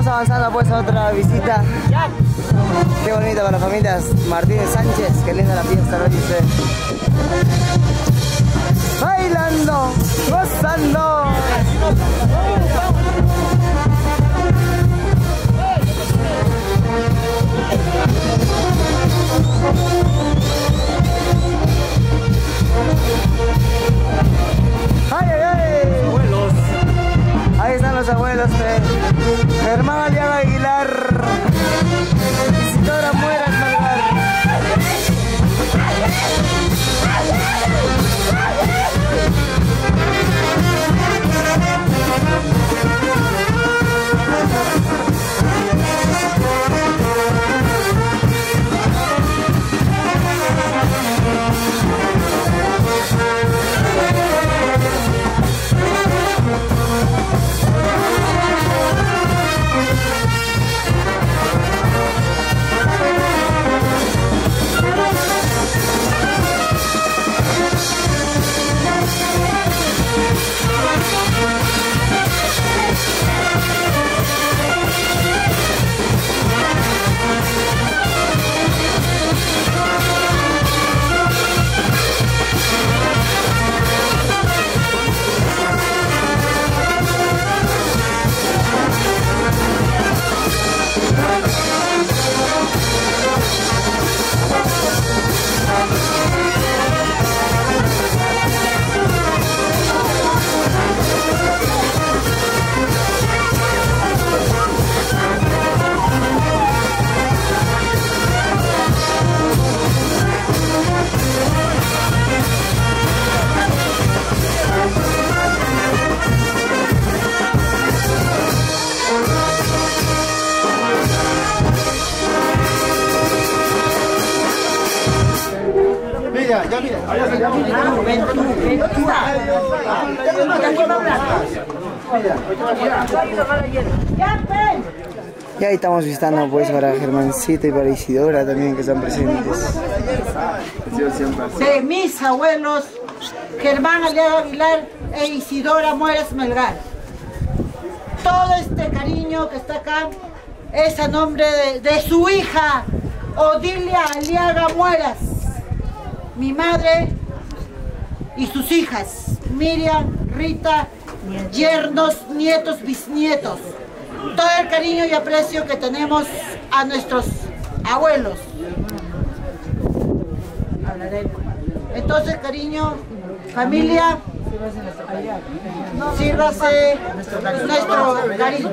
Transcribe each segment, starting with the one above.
Estamos avanzando pues a otra visita. Qué bonita para las familias Martínez Sánchez, qué linda la fiesta, lo dice. Bailando, gozando. ¡Ay, ay, ay! Abuelos. Ahí están los abuelos de Germán Aliaga Aguilar, Isidora Mueras Malgar. Y ahí estamos visitando pues para Germancito y para Isidora también, que están presentes. De mis abuelos Germán Aliaga Aguilar e Isidora Mueras Melgar. Todo este cariño que está acá es a nombre de su hija Odilia Aliaga Mueras, mi madre y sus hijas Miriam, Rita, yernos, nietos, bisnietos. Todo el cariño y aprecio que tenemos a nuestros abuelos. Entonces, cariño, familia, sírvase nuestro cariño.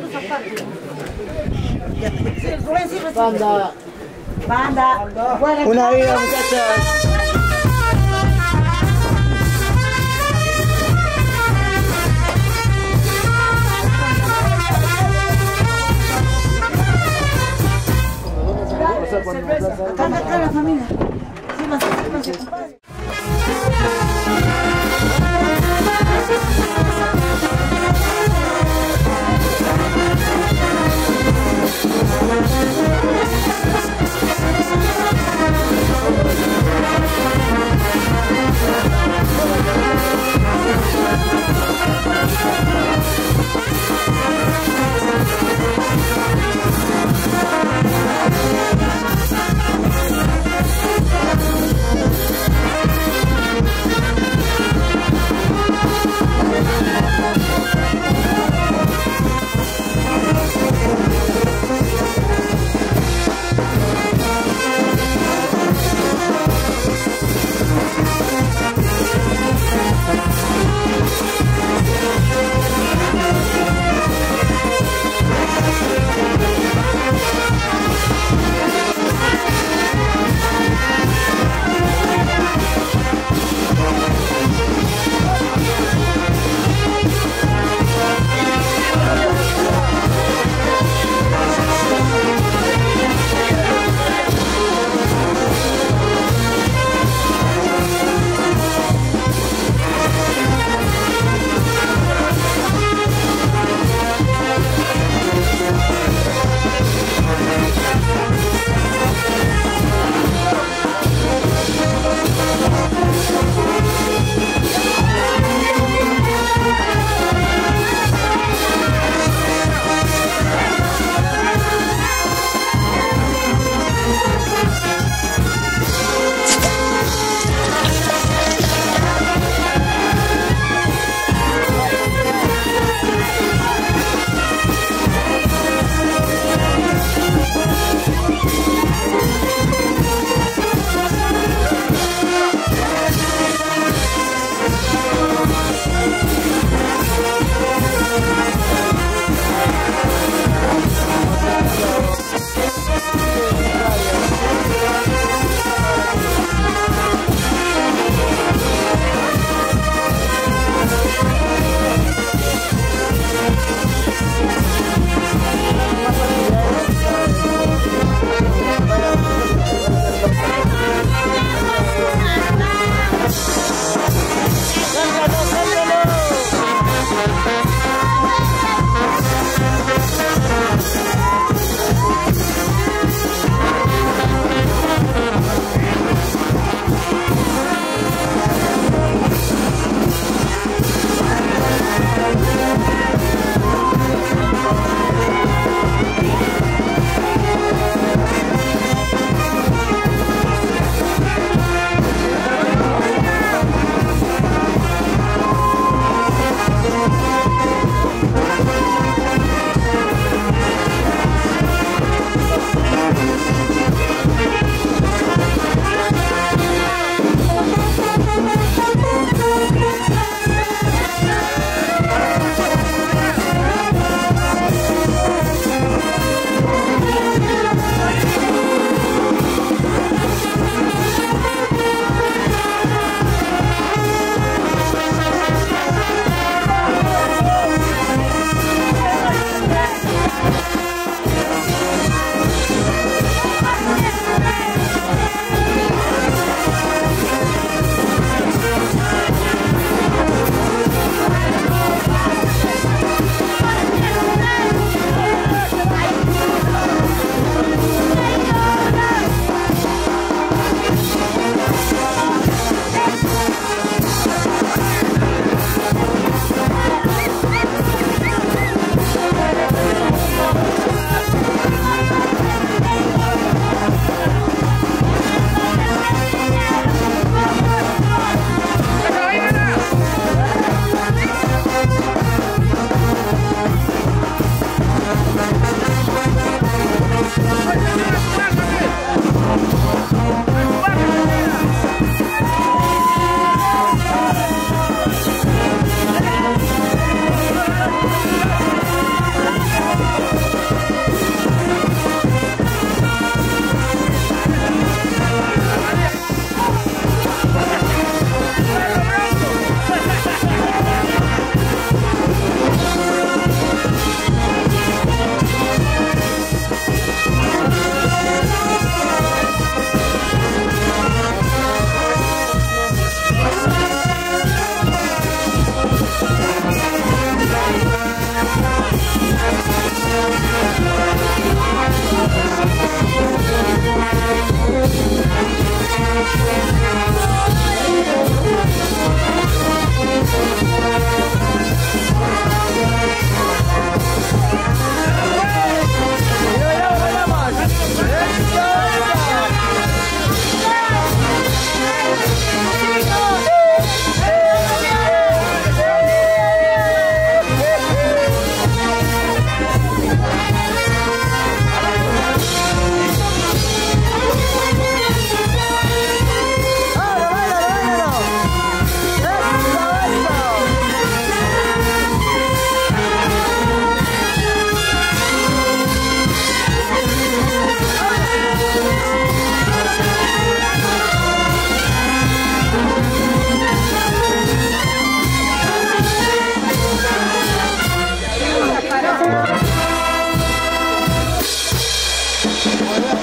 Banda. Banda. Una vida, muchachos. Acá la familia. Sí, compadre.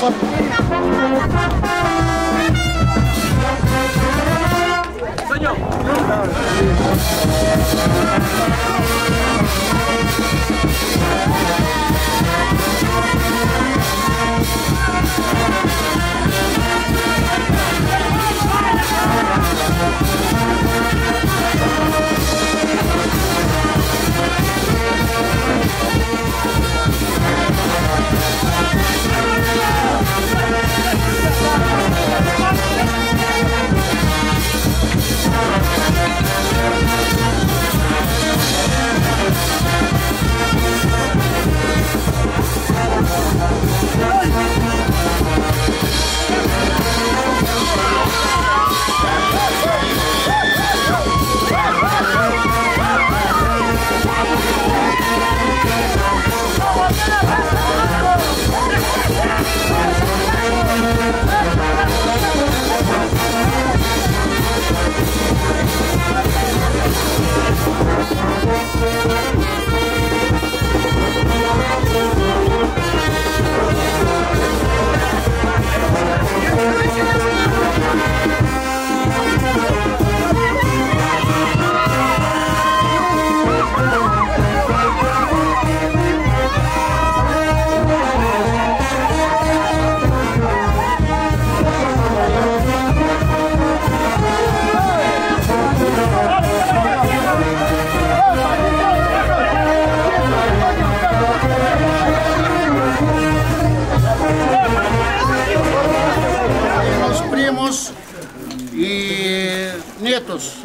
Y nietos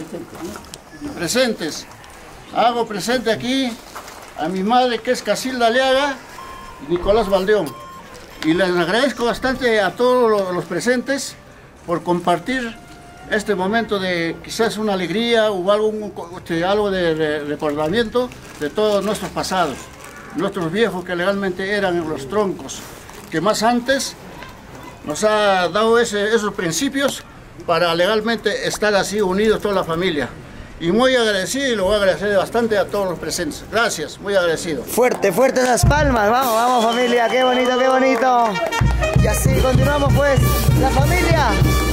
presentes, hago presente aquí a mi madre, que es Casilda Aliaga y Nicolás Valdeón, y les agradezco bastante a todos los presentes por compartir este momento de quizás una alegría o algo de recordamiento de todos nuestros pasados, nuestros viejos que legalmente eran los troncos, que más antes nos ha dado esos principios para legalmente estar así unidos toda la familia. Y muy agradecido, y lo voy a agradecer bastante a todos los presentes. Gracias, muy agradecido. Fuerte, fuerte esas palmas. Vamos, vamos familia, qué bonito, qué bonito. Y así continuamos pues, la familia.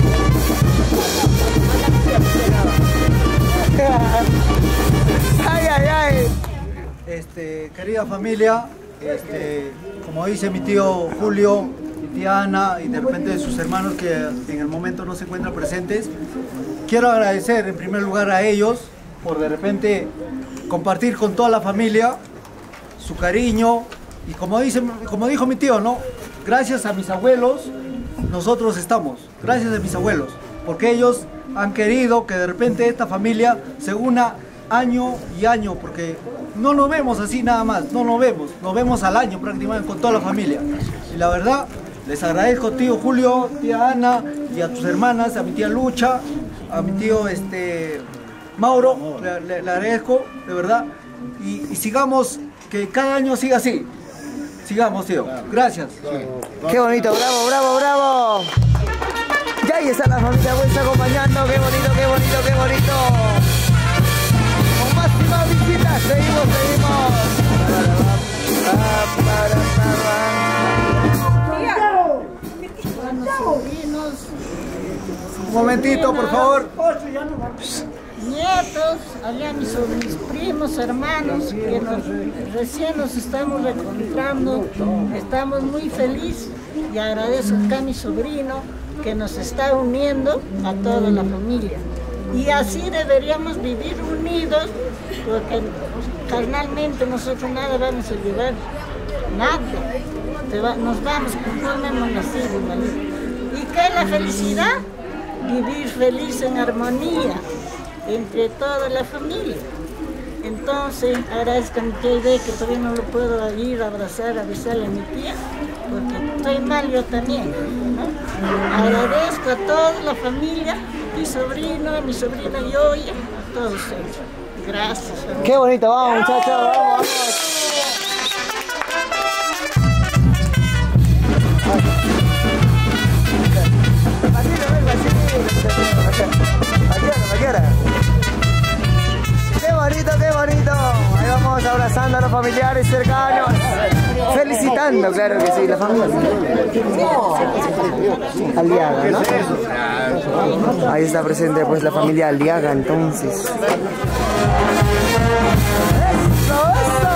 Ay, ay, ay. Querida familia, como dice mi tío Julio, mi tía Ana y de repente sus hermanos que en el momento no se encuentran presentes, quiero agradecer en primer lugar a ellos por de repente compartir con toda la familia su cariño y como dijo mi tío, ¿no? Gracias a mis abuelos nosotros estamos, gracias a mis abuelos, porque ellos han querido que de repente esta familia se una año y año, porque no nos vemos así nada más, no nos vemos al año prácticamente con toda la familia. Y la verdad, les agradezco tío Julio, tía Ana y a tus hermanas, a mi tía Lucha, a mi tío Mauro, le agradezco, de verdad. Y sigamos, que cada año siga así. Sigamos, tío. Gracias. Qué bonito, bravo, bravo, bravo. Y ahí está la familia Buesa acompañando, qué bonito, qué bonito, qué bonito. Con máximas visitas, seguimos. Un momentito, por favor. Nietos, allá mis primos, hermanos, que recién nos estamos reencontrando, estamos muy felices y agradezco acá a mi sobrino que nos está uniendo a toda la familia. Y así deberíamos vivir unidos, porque carnalmente nosotros nada vamos a llevar, nada, nos vamos conforme hemos nacido, ¿vale? ¿Y qué es la felicidad? Vivir feliz en armonía entre toda la familia. Entonces agradezco a mi tía Ide, que todavía no lo puedo ir a abrazar, a besarle a mi tía, porque estoy mal yo también, ¿no? Agradezco a toda la familia, mi sobrina y yo, y a todos ellos. Gracias. Qué bonito, vamos muchachos, vamos. Qué bonito, qué bonito. Ahí vamos abrazando a los familiares cercanos. Felicitando. bailando, claro que sí, la familia Aliaga, ¿no? Ahí está presente pues la familia Aliaga, entonces. ¡Eso, eso!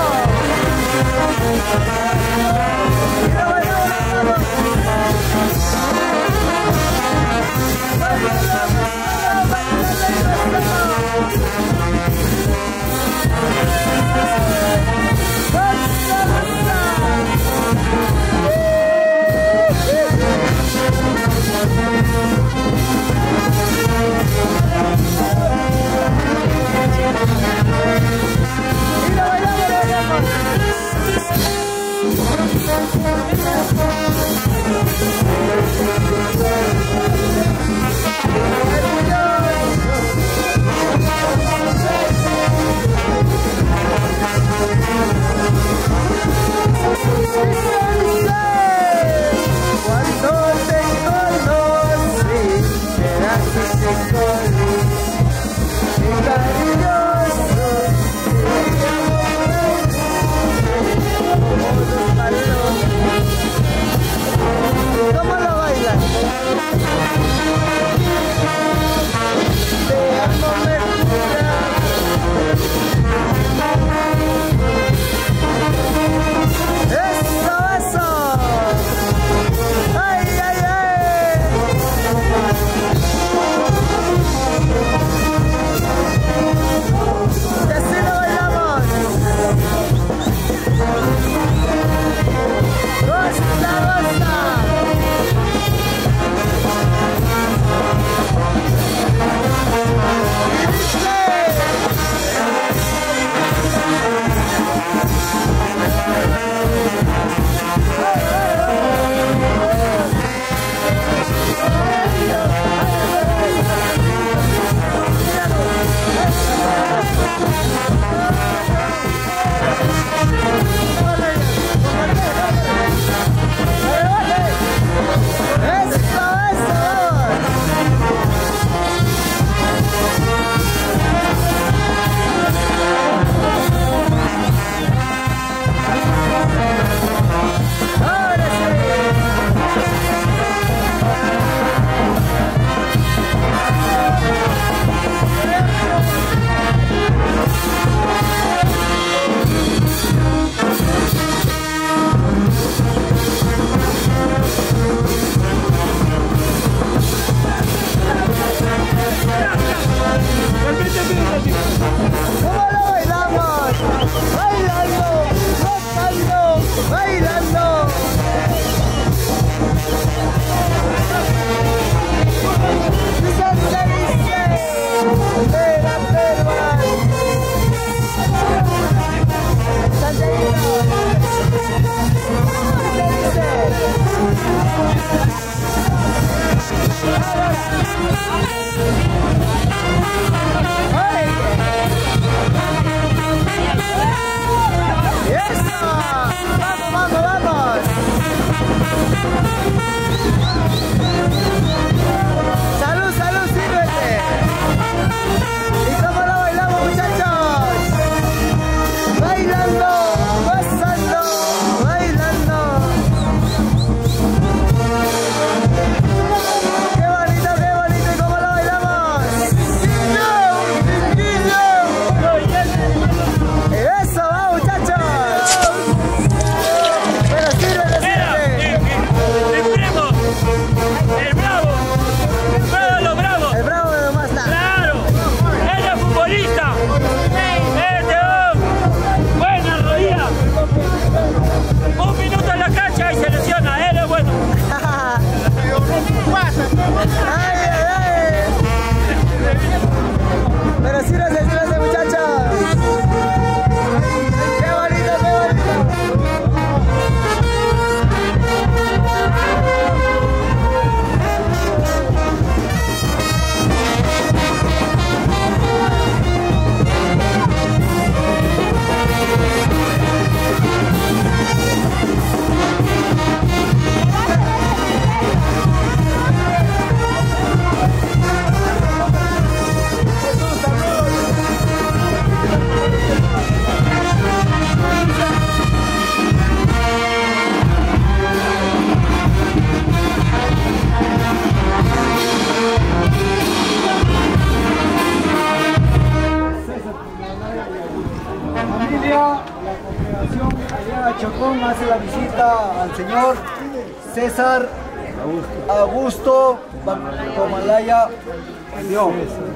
encuentra al señor César Augusto Comalaya León.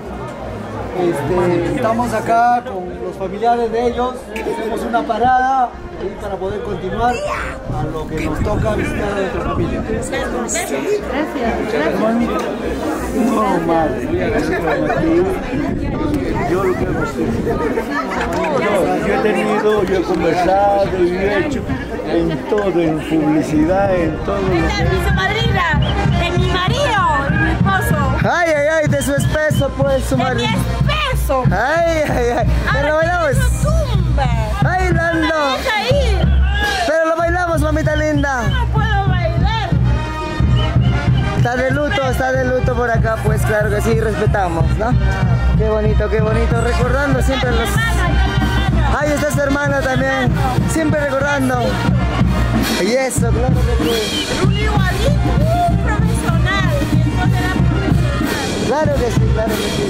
Estamos acá con los familiares de ellos, hacemos una parada ahí para poder continuar a lo que nos toca visitar a nuestra familia. Gracias. No, madre, yo lo que yo he tenido, yo he conversado, yo he hecho en todo, en publicidad, en todo. Esta es su madrina, de mi marido, de mi esposo. Ay, ay, ay, de su espeso, pues, su De mi marido. espeso. Ay, ay, ay. Pero lo bailamos. Bailando. Deja ir. Pero lo bailamos, mamita linda. No puedo bailar. Está de luto por acá, pues claro que sí, respetamos, ¿no? Qué bonito, recordando siempre los... Ay, está su hermano también, siempre recordando. Y eso, claro que sí. Un igualito, un profesional. Mi esposa era profesional. Claro que sí, claro que sí.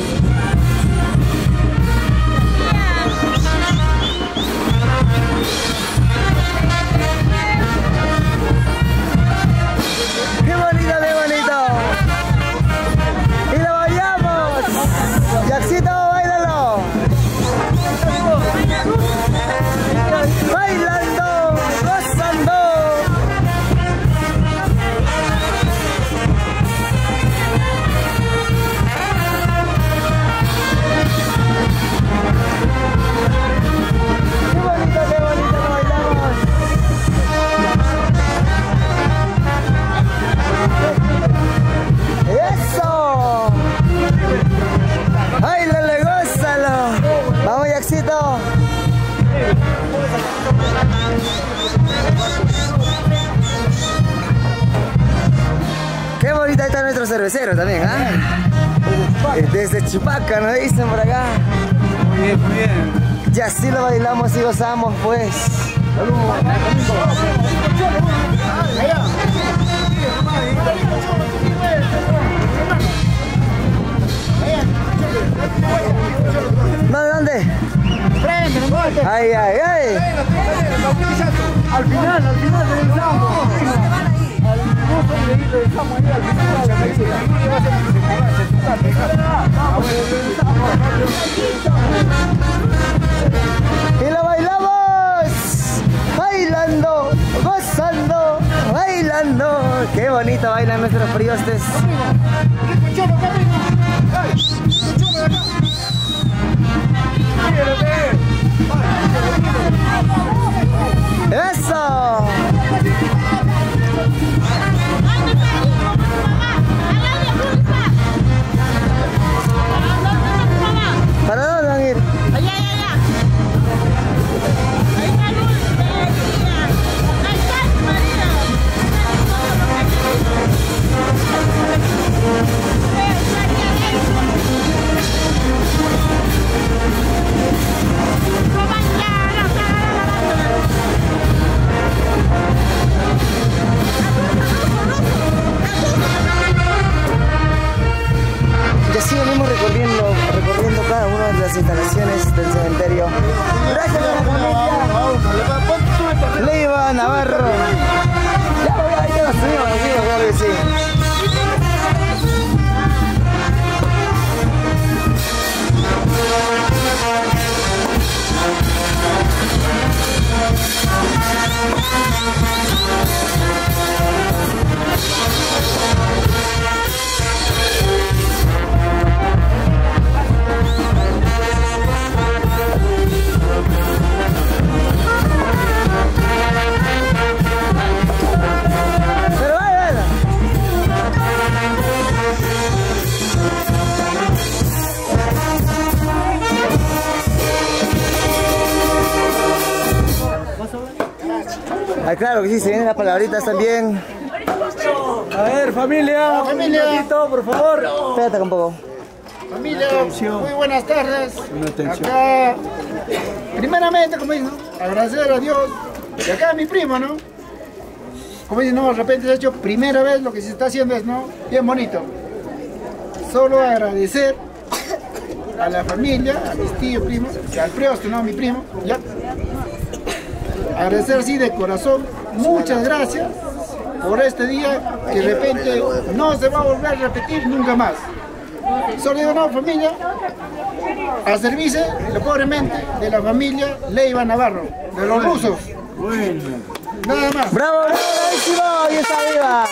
¡Qué bonito, qué bonito! ¡Y lo bailamos! ¡Yaxito, báilalo! ¡Bailando! ¡Gozando! ¡Qué bonito lo bailamos! ¡Eso! ¡Báilale, gózalo! ¡Vamos, Yaxito! ¡Qué bonita está nuestro cervecero también, ¿ah? Desde Chupaca, nos dicen por acá. Muy bien, muy bien. Y así lo bailamos y gozamos, pues. ¿No, de dónde? Ay, ay, ay. Al final regresamos. Al gusto de ir regresamos ahí al Y lo bailamos, bailando, gozando, bailando. Qué bonito bailan nuestros priostes. ¡Eso! ¿Para dónde van a ir? Allá. Ahí está Luz, ahí está tu marido. Y así venimos recorriendo cada una de las instalaciones del cementerio. Gracias a la familia Leiva Navarro. Ya lo subimos, claro que sí. Pero vaya. Ah, claro que sí, se vienen las palabritas también. A ver, familia, un ratito, por favor. Espérate un poco. Familia, muy buenas tardes. Acá, primeramente, como dicen, ¿no? Agradecer a Dios. Y acá mi primo, ¿no? Como dicen, no, de repente, de hecho, primera vez lo que se está haciendo es, ¿no? Bien bonito. Solo agradecer a la familia, a mis tíos, primos, y al prioste, ¿no? Mi primo, ya. Agradecer, sí, de corazón, muchas gracias por este día que de repente no se va a volver a repetir nunca más. Solo digo, no, familia, a servirse pobremente de la familia Leiva Navarro, de los rusos. Bueno. Nada más. ¡Bravo, bravísimo! ¡Y está viva!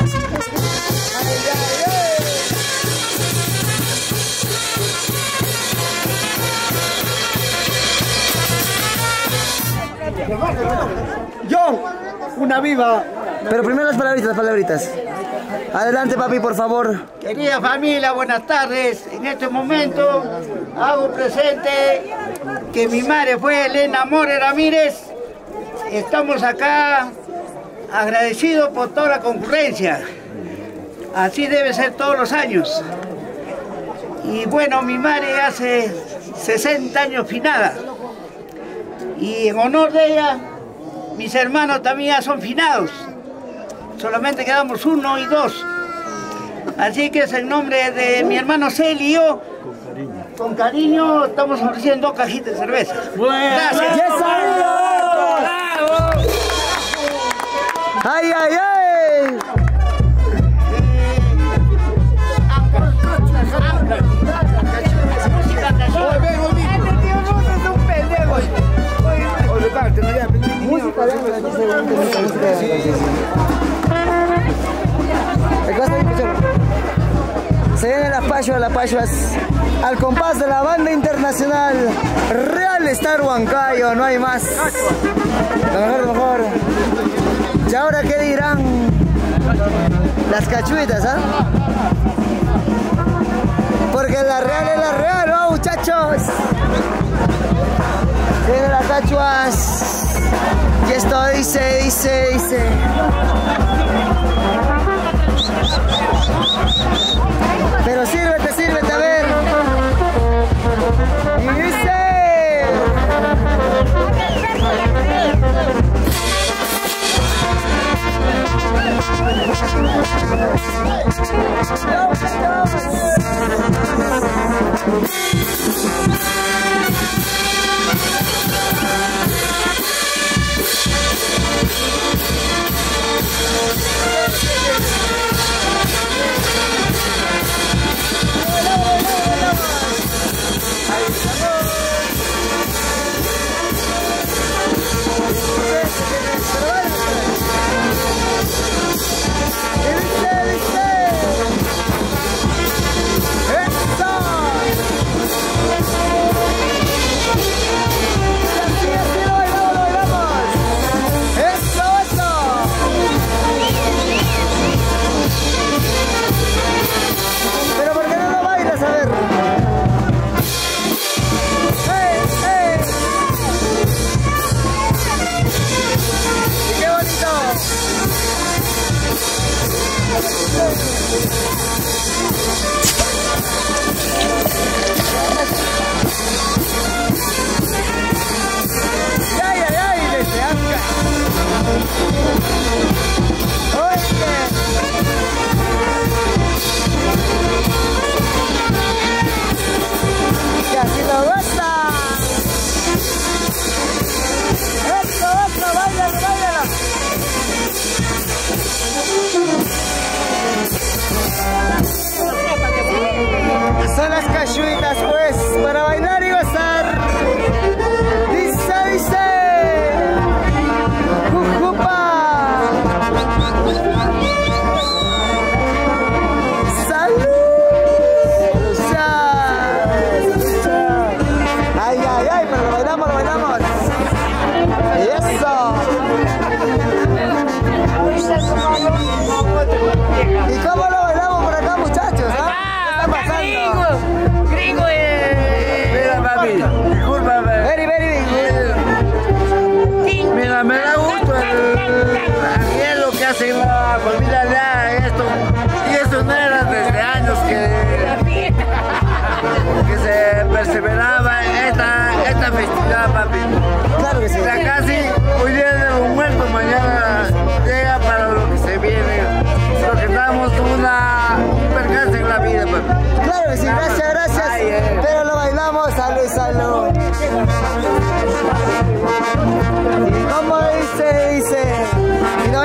Yo, una viva. Pero primero las palabritas. Adelante, papi, por favor. Querida familia, buenas tardes. En este momento hago presente que mi madre fue Elena More Ramírez. Estamos acá agradecidos por toda la concurrencia. Así debe ser todos los años. Y bueno, mi madre hace 60 años finada. Y en honor de ella, mis hermanos también ya son finados. Solamente quedamos 1 y 2. Así que es en nombre de mi hermano Celi y yo, con cariño, estamos ofreciendo 2 cajitas de cerveza. Gracias. ¡Yes, ¡ay, ay, ay! Se vienen las pachuas al compás de la banda internacional Real Star Huancayo, no hay más. Lo mejor. ¿Y ahora qué dirán las cachuitas, ah? Porque la real es la real, ¿no, muchachos? Vienen las cachuas. Y esto dice. Pero sírvete, a ver. Y dice. Son las cachuitas, pues, para bailar y gozar. Dice. Jujupa. Salud. Ay, pero lo bailamos. Y eso. ¿Y cómo lo bailamos por acá, muchachos? ¿Ah? ¿Qué está pasando? Gringo, Mira, papi, discúlpame. Very Mira, me da gusto el lo que hace la familia Lea, esto. Y eso no era desde años que se perseveraba esta festividad, papi. Claro que sí. Ya casi hoy día de los muertos, mañana llega para lo que se viene. Lo que damos un percance en la vida, papi. Claro que sí, gracias. Ay, Pero lo bailamos, salud. Y como dice, y no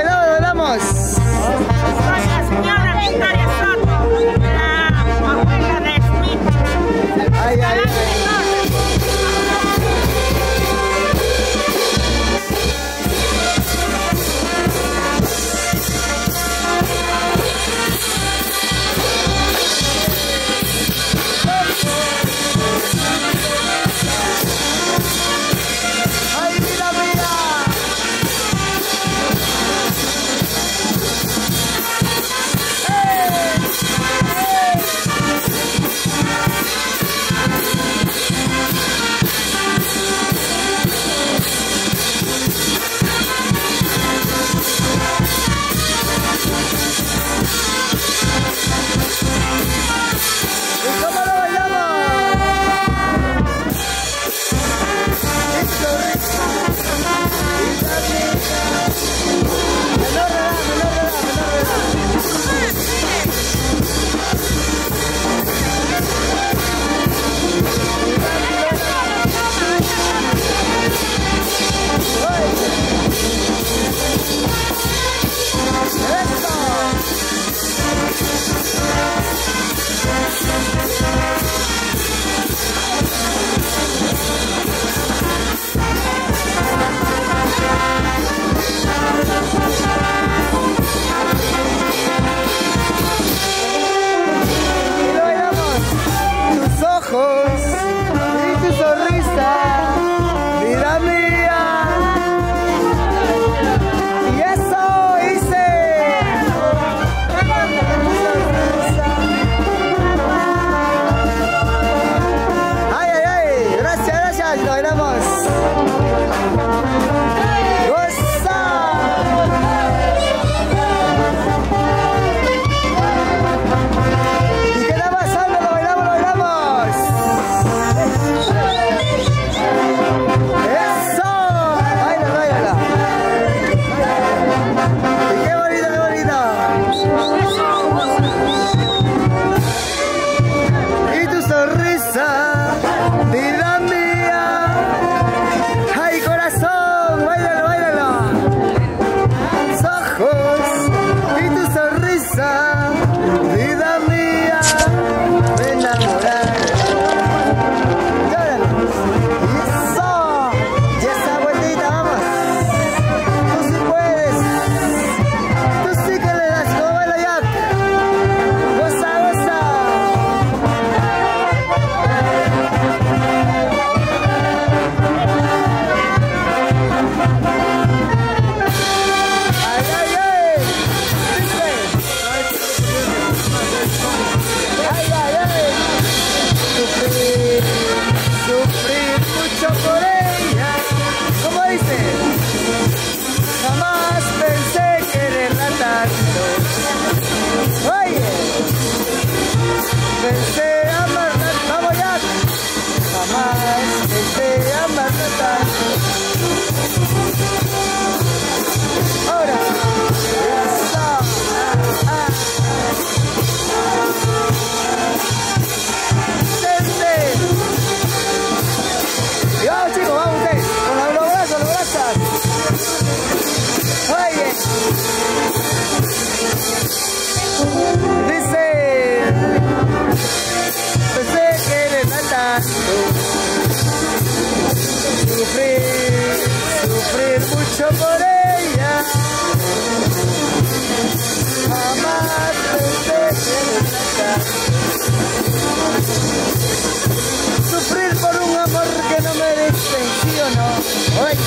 ¡Ay!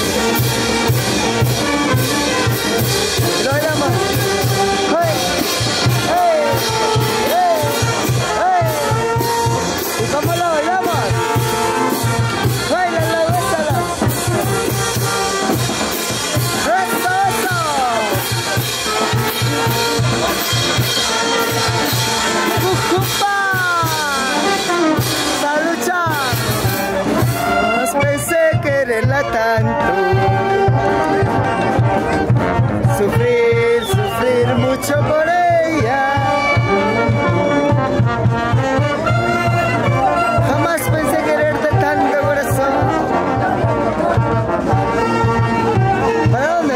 Lo bailamos. ¡Ay! ¡Ay! ¡Ay! ¡Ay! ¿Y cómo lo bailamos? ¡Báilalo, bésalo! ¡Eso, eso! ¡Ujupa! ¡Salucha! No pensé quererla tanto. Sufrir mucho por ella. Jamás pensé quererte tanto, corazón. ¿Para dónde?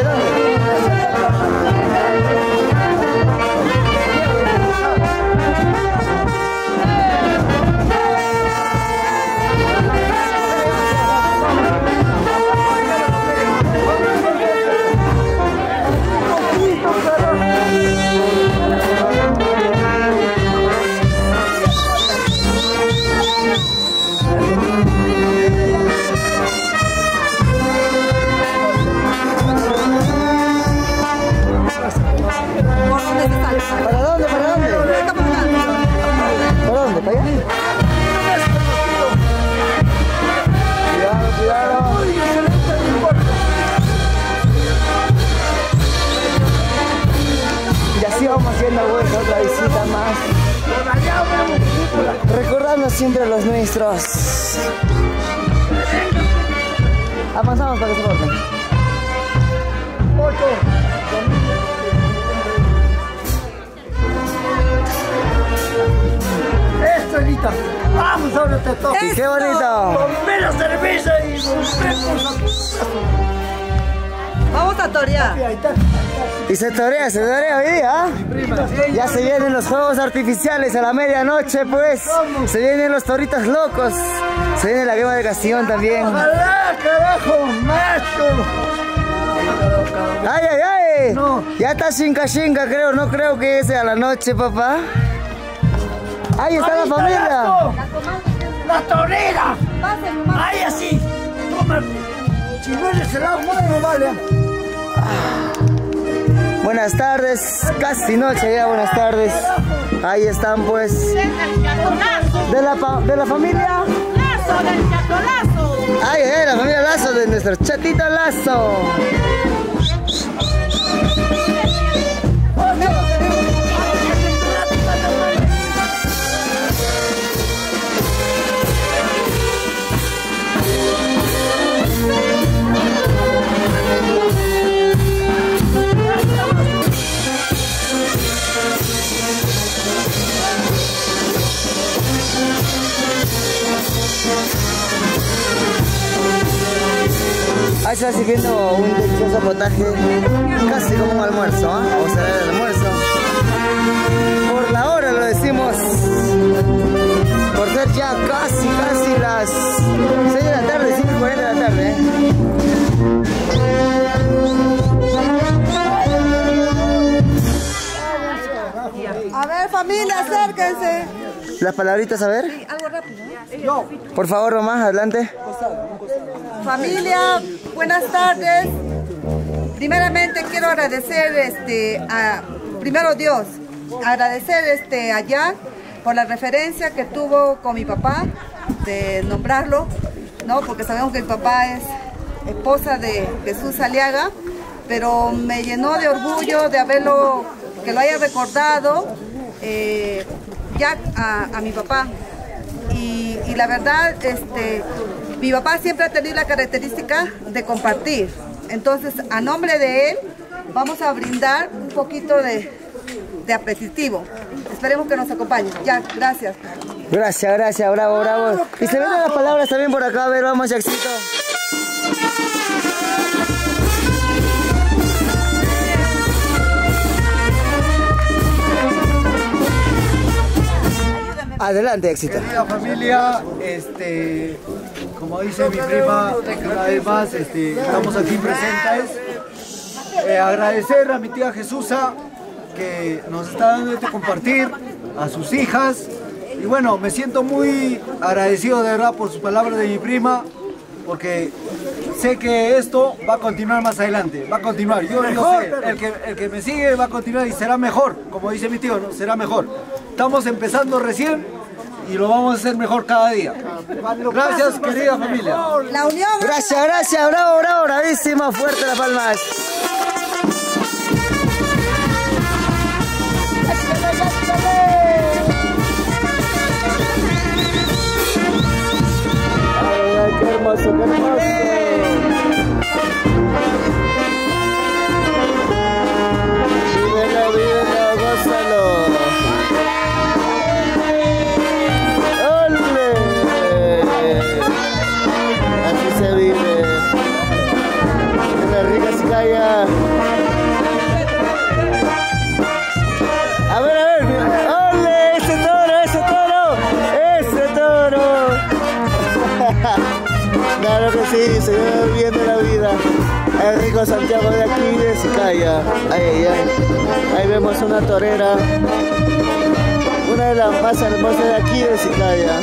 ¿Para dónde? ¿Para dónde? ¿Para dónde? ¿Para allá? Cuidado, cuidado. Y así vamos haciendo vuelta, otra visita más. Recordando siempre a los nuestros. Avanzamos para que se corten. Esto, Anita. Vamos, ahora te toca. ¡Qué bonito! Tomé la cerveza y rompemos. Vamos a torear. Y se torea hoy día. Ya se vienen los fuegos artificiales a la medianoche, pues. Se vienen los toritos locos. Se viene la quema de Castellón también. ¡Ojalá, carajo, macho! ¡Ay, ay, ay! No. Ya está chinga, creo. No creo que sea la noche, papá. Ahí está la familia. ¡La torera! ¡Ay, así! Toma, chihueles el agua, no vale. Buenas tardes, casi noche ya, buenas tardes. Ahí están, pues. ¿De la familia? Lazo, del Chato Lazo. Ay, ay, la familia Lazo, de nuestro Chatito Lazo. Ahí se va sirviendo un delicioso potaje, casi como un almuerzo, ¿eh? Vamos a ver el almuerzo. Por la hora lo decimos, por ser ya casi las 6 de la tarde, 5:40 de la tarde, ¿eh? A ver, familia, acérquense. Las palabritas, a ver. Sí, algo rápido. Por favor, mamá, adelante. Familia, buenas tardes. Primeramente quiero agradecer primero Dios, agradecer a Jan por la referencia que tuvo con mi papá de nombrarlo, ¿no? Porque sabemos que mi papá es esposa de Jesús Aliaga, pero me llenó de orgullo de que lo haya recordado Jack a mi papá. Y la verdad, mi papá siempre ha tenido la característica de compartir. Entonces, a nombre de él, vamos a brindar un poquito de aperitivo. Esperemos que nos acompañe. Ya, gracias. Gracias, bravo. Y se ven las palabras también por acá, a ver, vamos, Jackcito. Adelante, éxito. Querida familia, como dice mi prima, una vez más, estamos aquí presentes. Agradecer a mi tía Jesusa que nos está dando este compartir, a sus hijas. Y bueno, me siento muy agradecido de verdad por sus palabras de mi prima, porque sé que esto va a continuar más adelante, va a continuar. Yo sé, el que me sigue va a continuar y será mejor, como dice mi tío, ¿no? Será mejor. Estamos empezando recién y lo vamos a hacer mejor cada día. Gracias, querida familia. La unión. Gracias, bravo, bravísimo, fuerte las palmas. Ay, qué hermoso, qué hermoso. Vívelo, gózalo. ¡Ole! Así se vive. En la rica Sicaya. A ver, ¡ole! ¡Ese toro! Claro que sí, se ve bien de la vida. El rico Santiago de aquí de Sicaya. Ahí vemos una torera. Una de las más hermosas de aquí de Sicaya.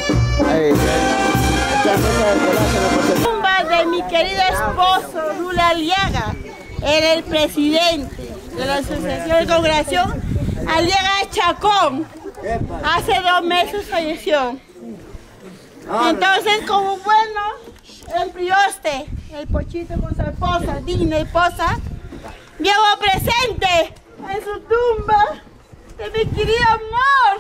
Tumba de mi querido esposo, Rula Aliaga. Era el presidente de la Asociación de Congregación Aliaga Chacón. Hace 2 meses falleció. Entonces, como bueno, el prioste, el Pochito con su esposa, digna esposa, llevo presente en su tumba de mi querido amor.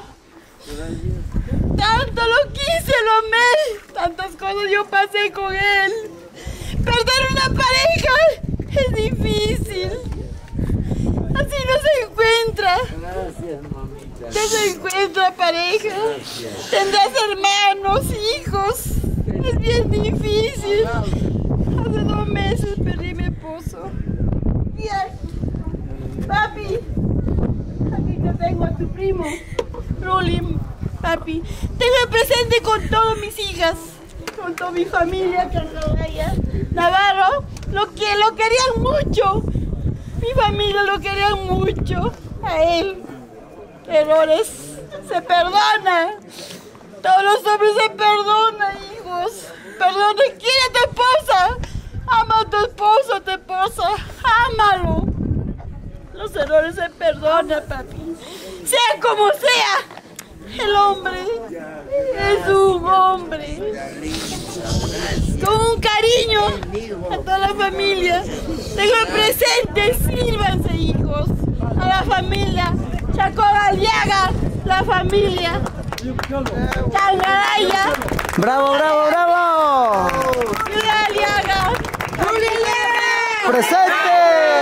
Tanto lo quise, lo amé, tantas cosas yo pasé con él. Perder una pareja es difícil. Así no se encuentra. No se encuentra pareja. Tendrás hermanos, hijos. Es bien difícil. Hace 2 meses perdí a mi esposo. Bien. Papi, aquí te tengo a tu primo, Ruli. Papi, tengo presente con todas mis hijas, con toda mi familia, Cangalaya, Navarro, lo querían mucho. Mi familia lo querían mucho. A él, errores se perdonan. Todos los hombres se perdonan, hijos. Perdona, quiere a tu esposa. Ama a tu esposo, a tu esposa. Ámalo. Los errores se perdonan, papi. Sea como sea, el hombre es un hombre. Con un cariño a toda la familia. Tengo presente, sírvanse, hijos. A la familia Chacón Aliaga, la familia Cangalaya. ¡Bravo! Rula Aliaga. ¡Presente!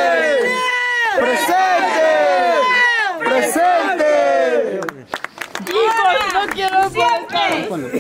Hijos, no quiero siempre.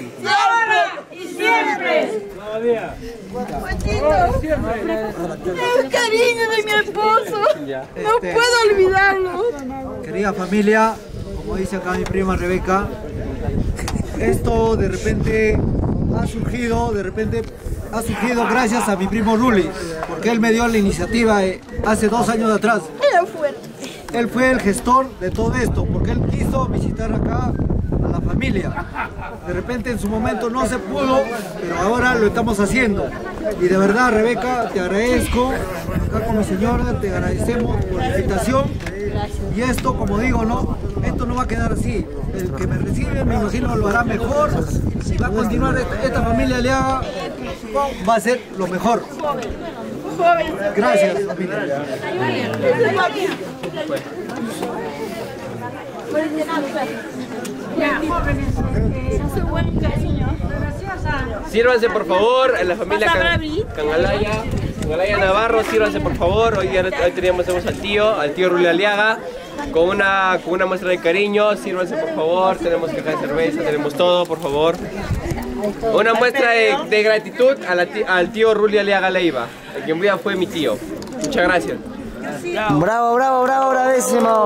El cariño de mi esposo. No puedo olvidarlo. Querida familia, como dice acá mi prima Rebeca, esto de repente ha surgido gracias a mi primo Ruli, porque él me dio la iniciativa hace 2 años atrás. Era fuerte. Él fue el gestor de todo esto, porque él quiso visitar acá a la familia. De repente en su momento no se pudo, pero ahora lo estamos haciendo. Y de verdad, Rebeca, te agradezco, acá con mi señora, te agradecemos por la invitación. Y esto, como digo, esto no va a quedar así. El que me recibe, me imagino, lo hará mejor. Y va a continuar esta familia Aliaga, va a ser lo mejor. Gracias, familia. Sírvanse por favor, en la familia Cangalaya Navarro, sírvanse por favor. Hoy tenemos al tío Ruli Aliaga, con una muestra de cariño. Sírvanse por favor, tenemos caja de cerveza, tenemos todo, por favor. Una muestra de gratitud al tío Ruli Aliaga Leiva, el quien fue mi tío. Muchas gracias. ¡Bravo, bravísimo!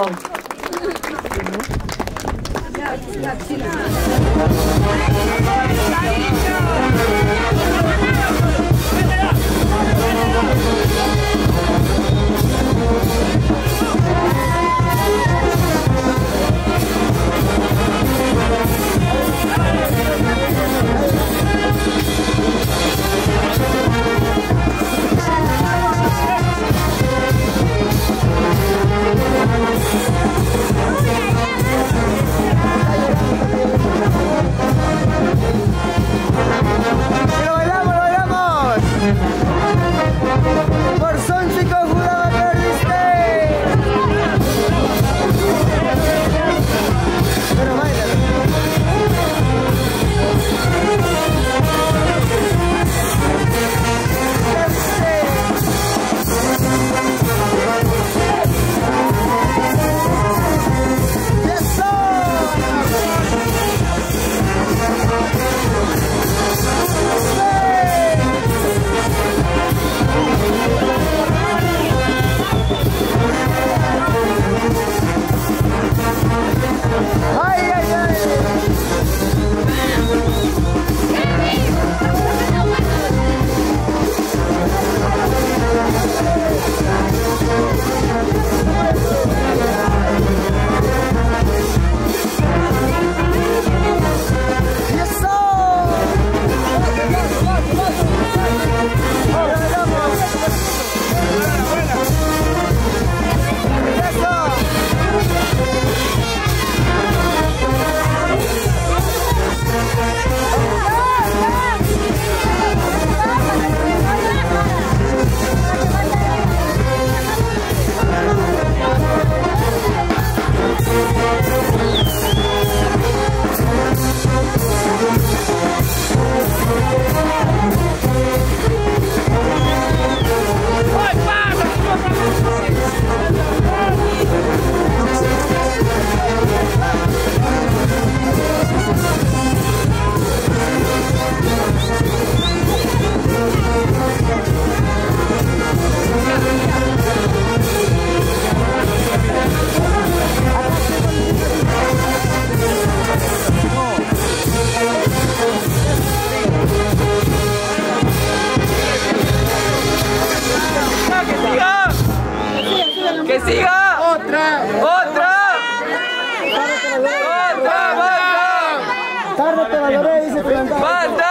Valoré, dice Plantada. ¡Banda!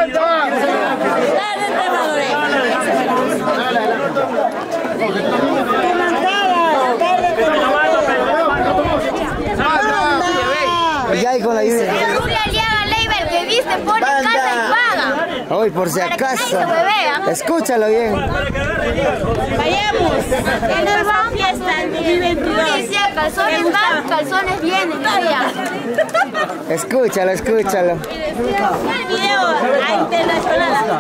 Ya hay con la lluvia. Julia Aliaga Leiva, el que viste, pone casa y paga. Hoy por si acaso. Escúchalo bien. Vayamos. En la fiesta del 2022. Decía, calzones van, calzones vienen, decía. Escúchalo. El video a internacional.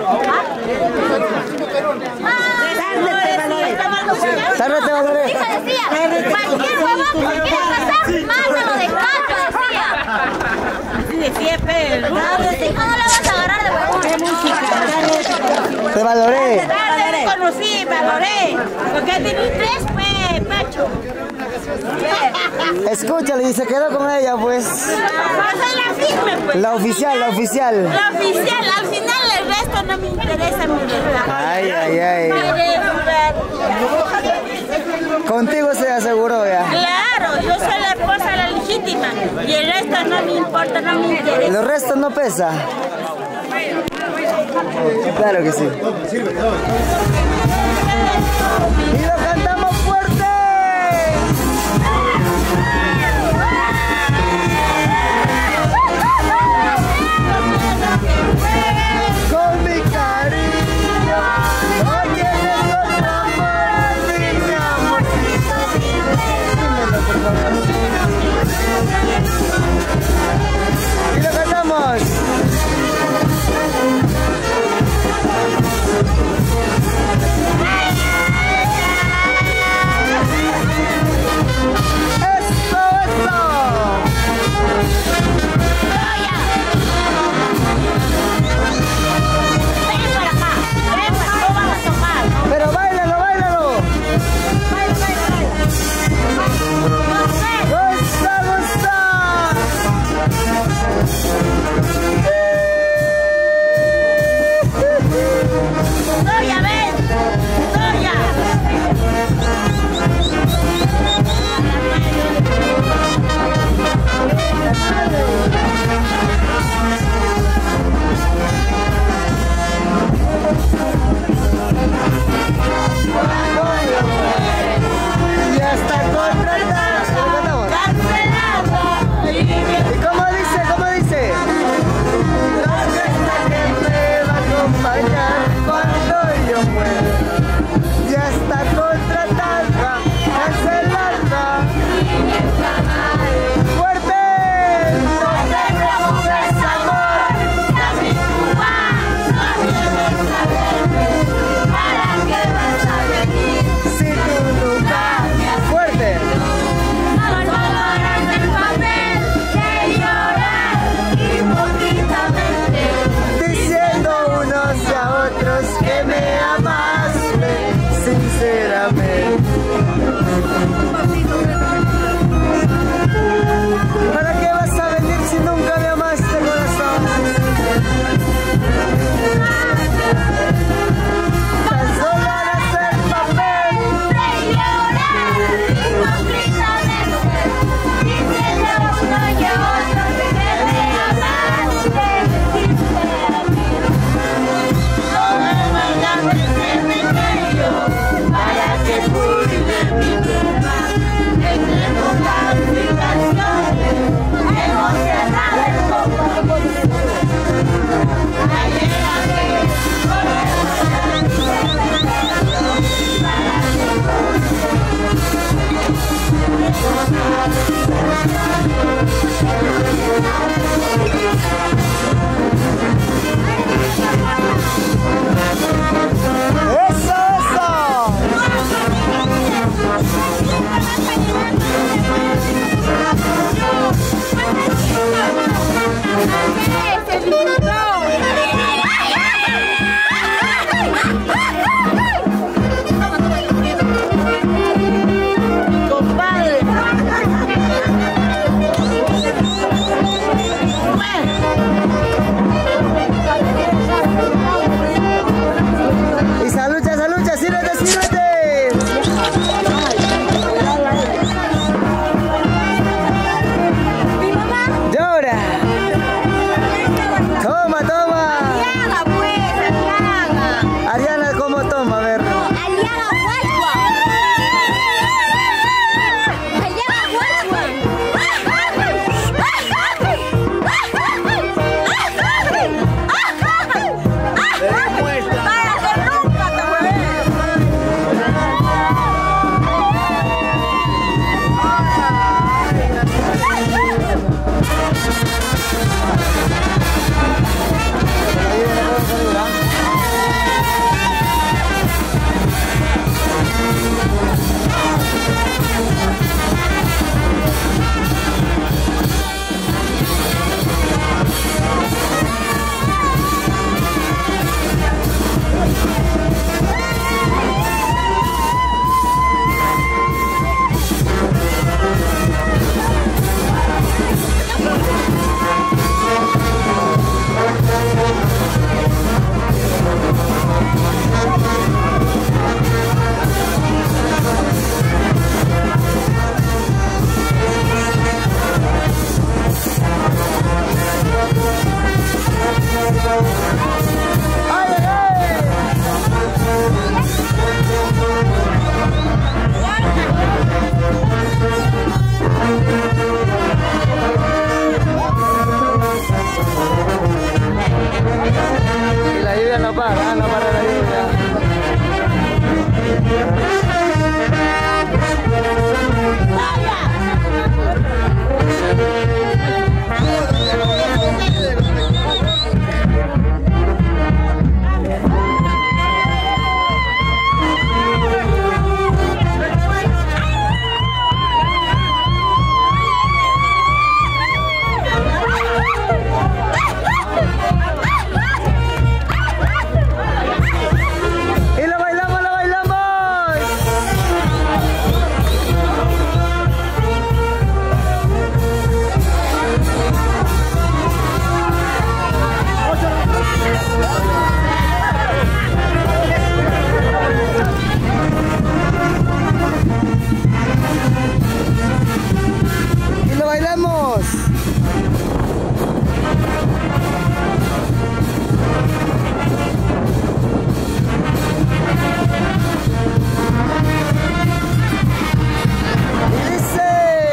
Tarde te valoré. Hija decía, cualquier huevón que quiera pasar, mándalo descalzo, decía. Sí, decía, pero No la vas a agarrar de huevón. ¿qué música? Te valoré. Tarde conocí, valoré. Porque tenía 3, pues, Pacho. Escúchalo y se quedó con ella, pues. Pasa la firme, pues. La oficial. La oficial, al final el resto no me interesa, mi verdad. Ay. Contigo se aseguró ya. Claro, yo soy la esposa, la legítima. Y el resto no me importa, no me interesa. ¿Los restos no pesa? Claro que sí. ¡Y lo cantamos fuerte! Con mi cariño, no tienes otro amor, mi amorcito. Dímelo, por favor. ¡Y lo cantamos! vamos. Y dice...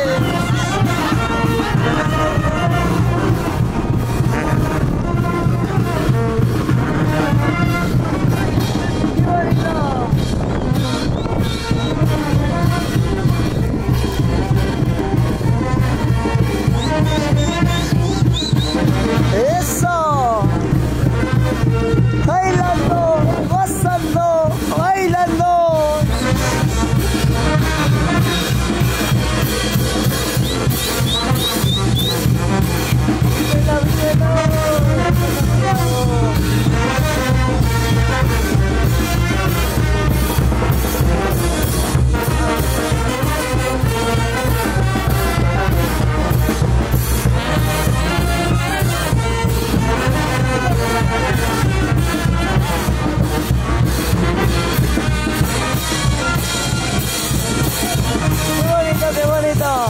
¡Eso! ¡Bailando! ¡Gozando! ¡Bailando! ¡Qué bonito!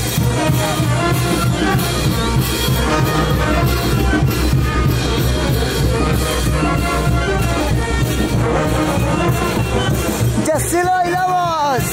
¡Ya sí lo bailamos!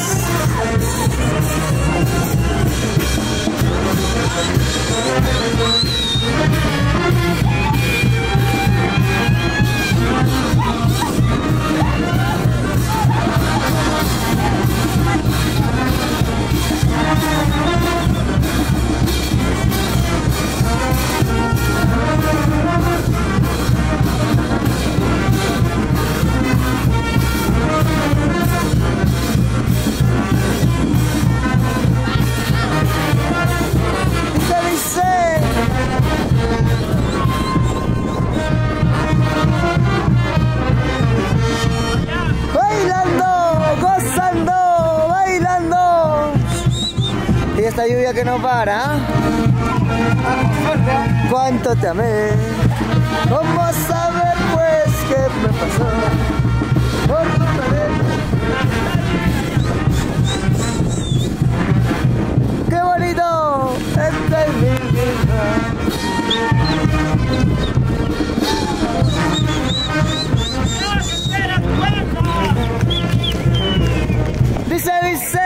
Esta lluvia que no para. ¿Cuánto te amé? ¿Cómo saber pues qué me pasó? Por tu ¡qué bonito! Esta es mi vida. Dice, dice.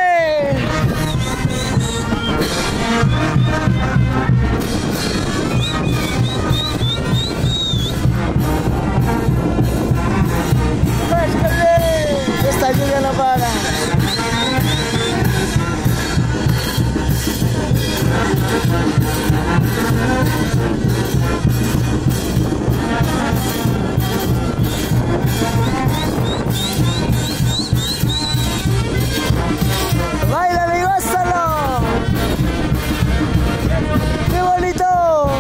Esta lluvia no para. ¡Baila y gózalo! ¡Qué bonito!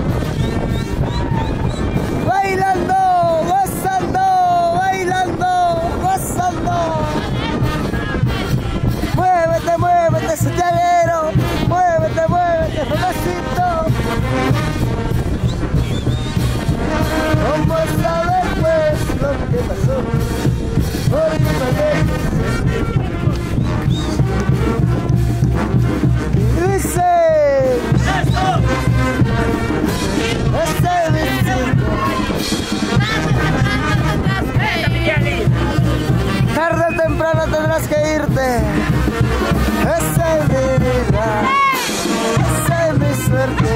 ¡Bailando! ¡Gozando! ¡Bailando! ¡Gozando! ¡Muévete, muévete, santiaguero! ¡Muévete, muévete, Rolacito! ¿Cómo saber pues lo que pasó? Por tu pared. Dice, tarde o temprano tendrás que irte. Esa es mi vida, esa es mi suerte.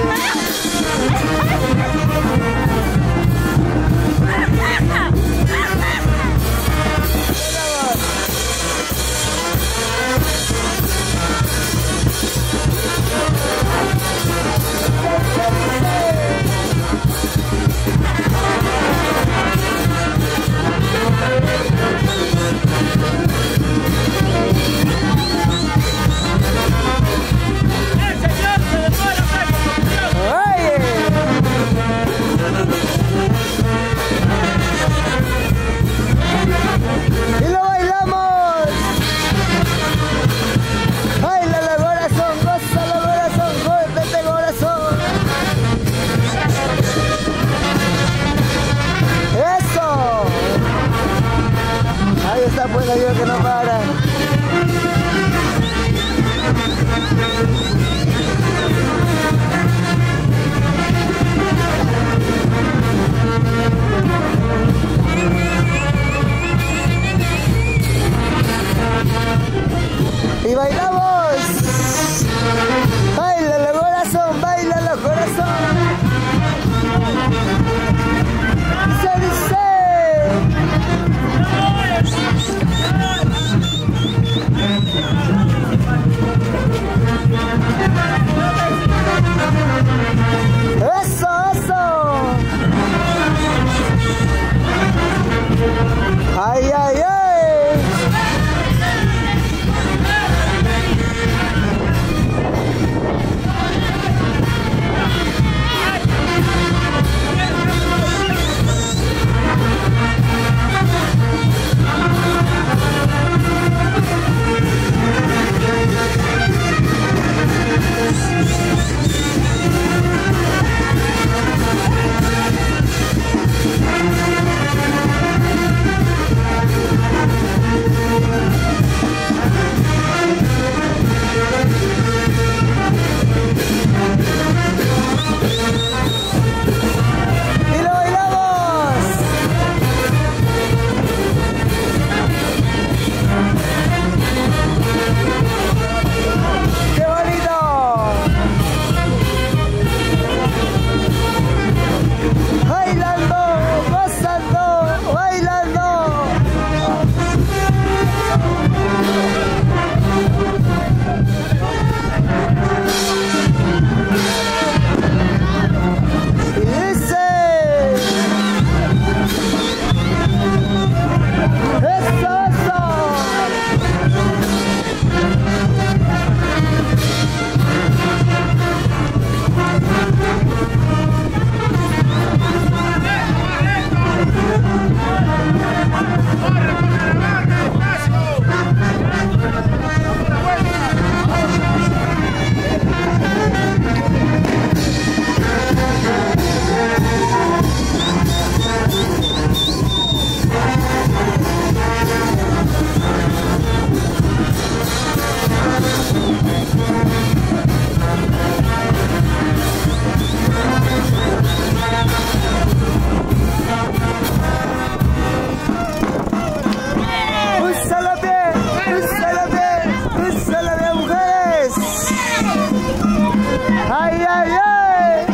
¡Ay, ay, ay!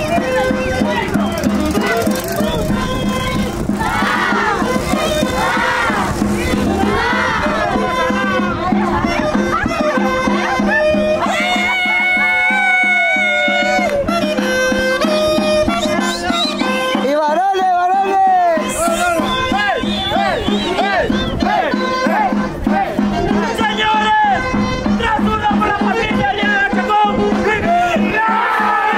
¡Y varones, varones! ¡Señores! ¡Tras una por la familia Aliaga Chacón!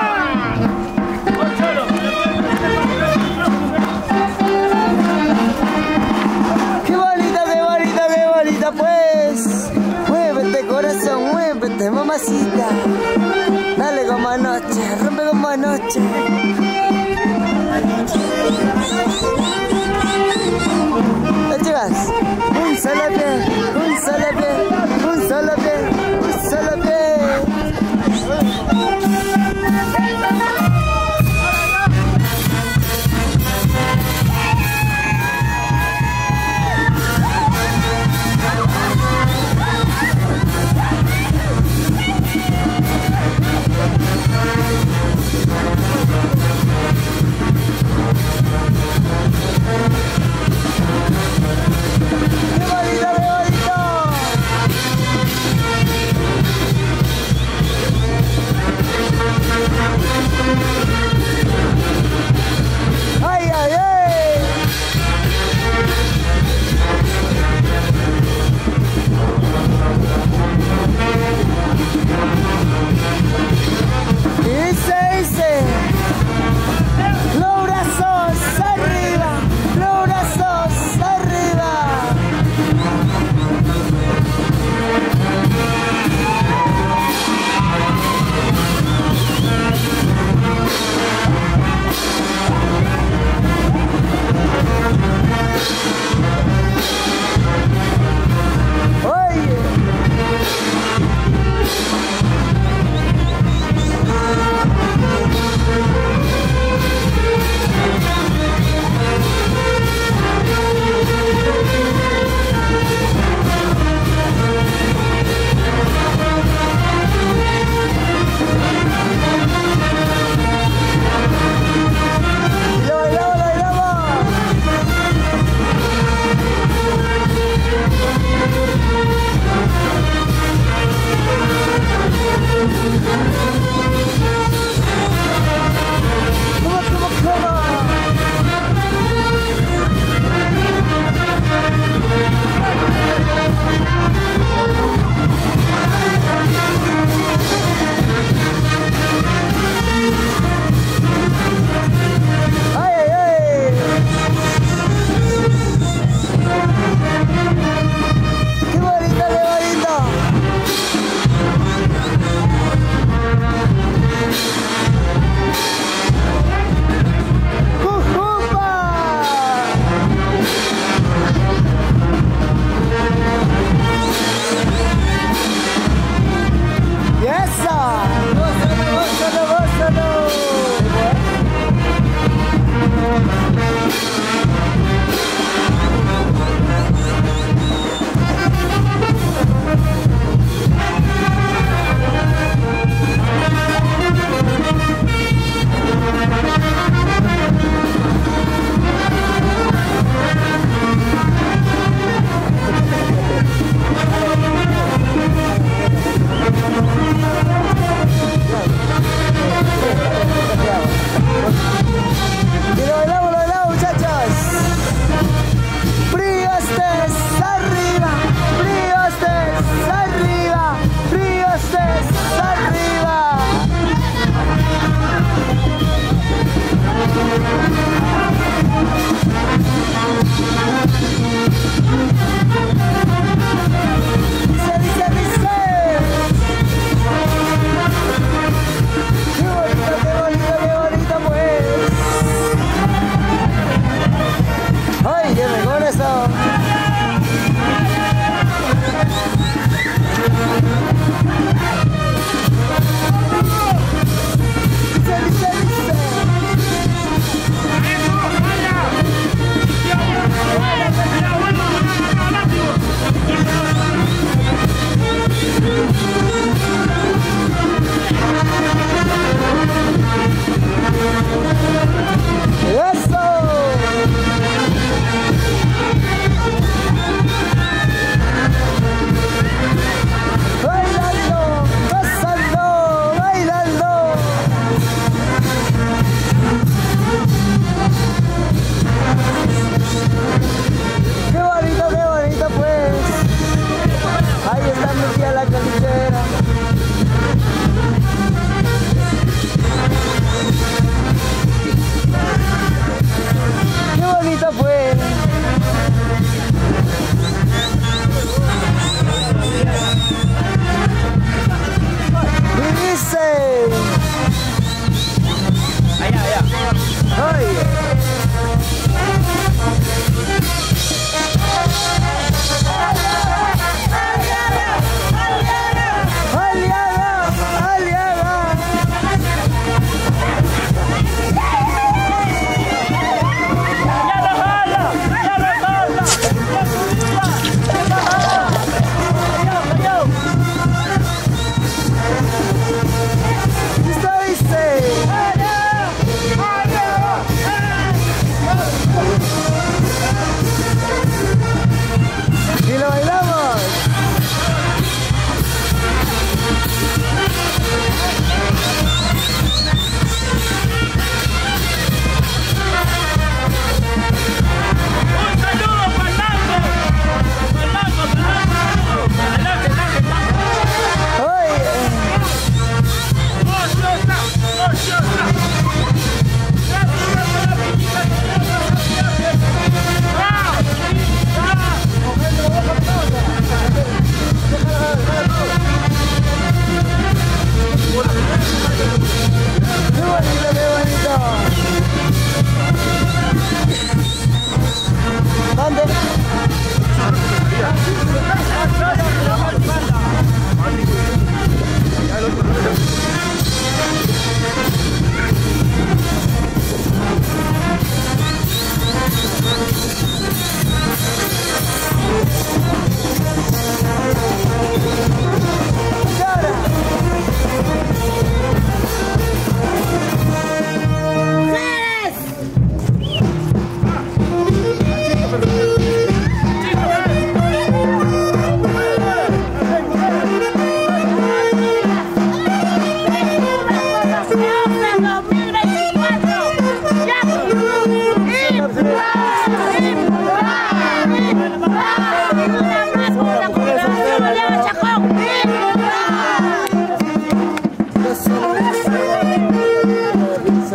Qué bonita, pues. Muévete, corazón, muévete, mamacita. Dale como anoche, rompe como anoche. ¿Ya llegas? Un solo pie, un solo pie, un solo pie, un solo pie.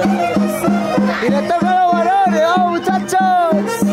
señores. Y le toca a los varones, vamos muchachos.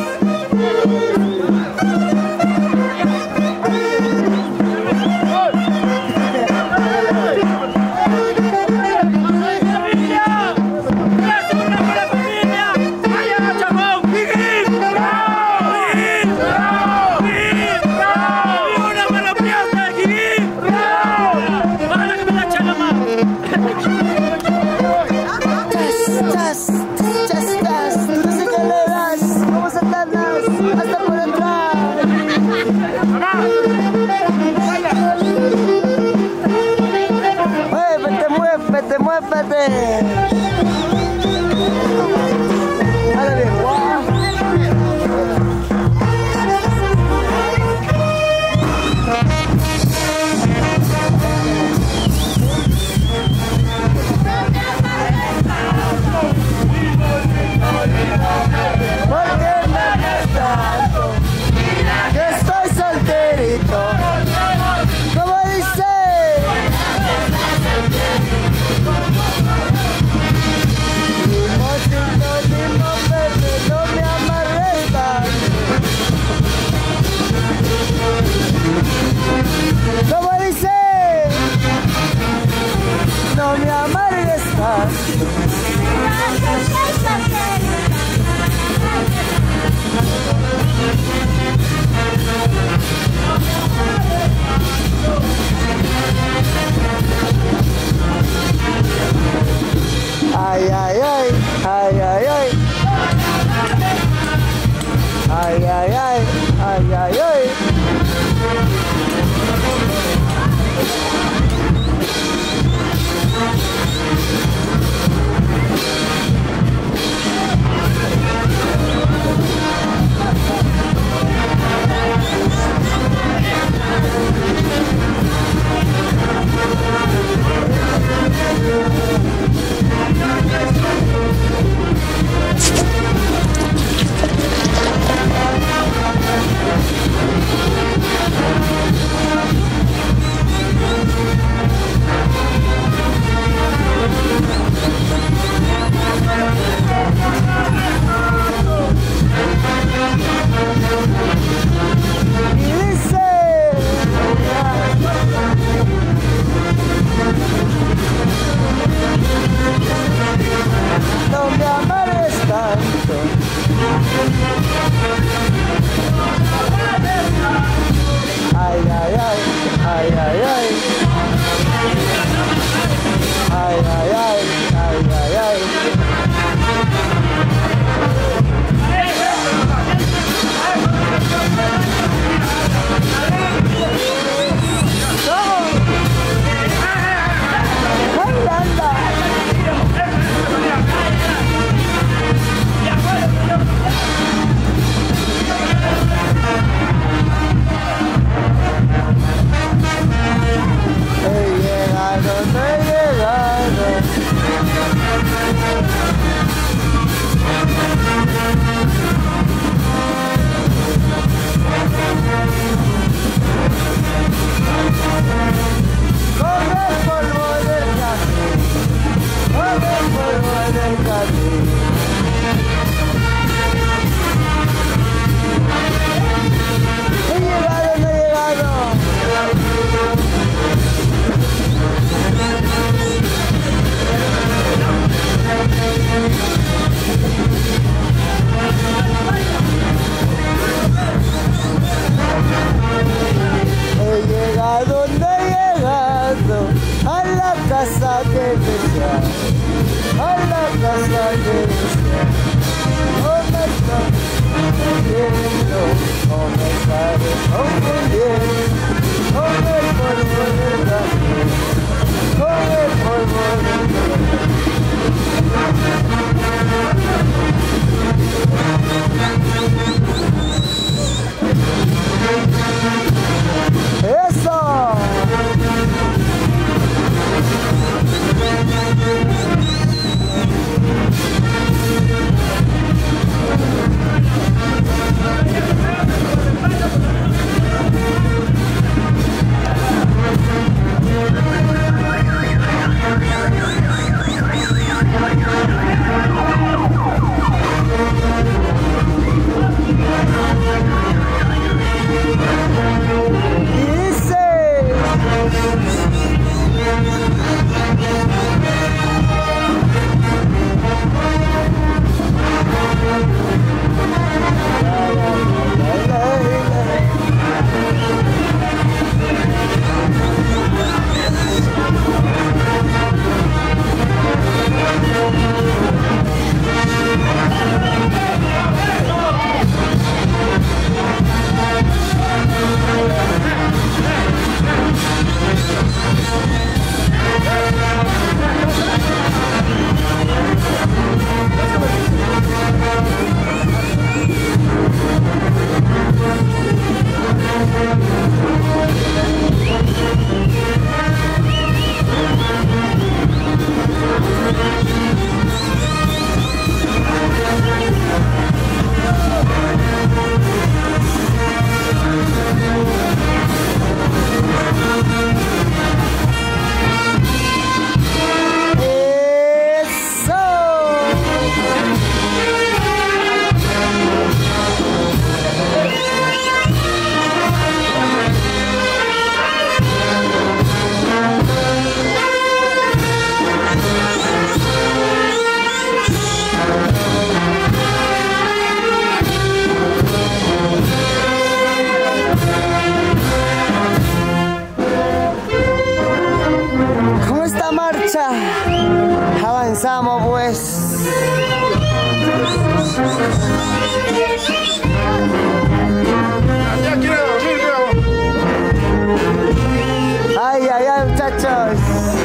Ay, ay, ay, muchachos.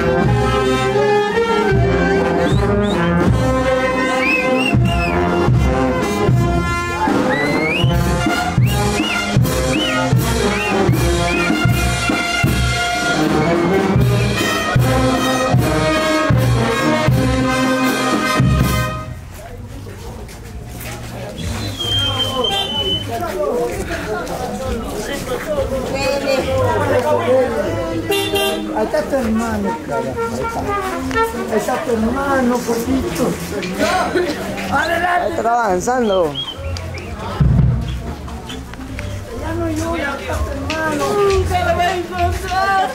Ahí está tu hermano, carajo. Ahí está tu hermano, poquito. Ahí está avanzando. Ya no llora, está tu hermano. Nunca lo voy a encontrar.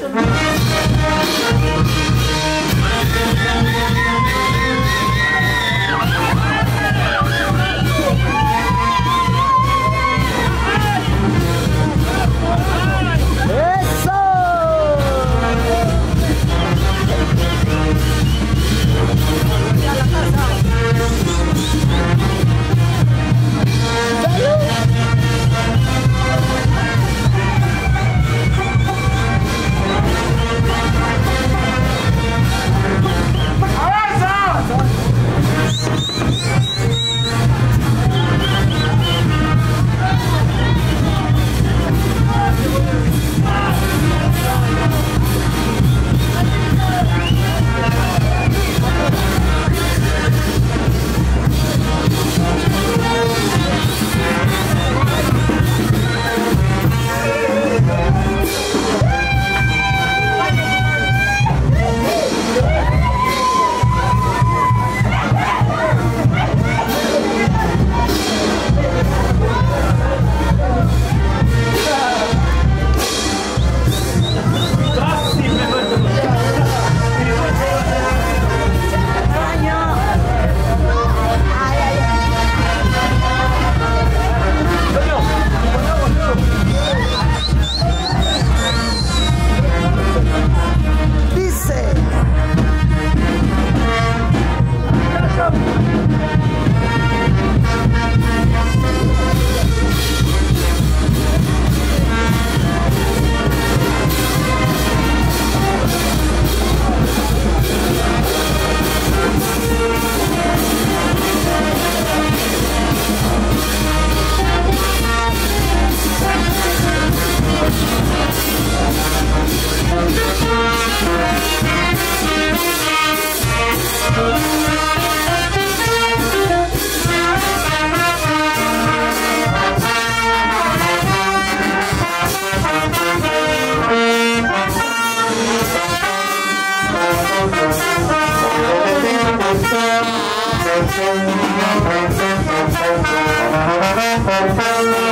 Thank you.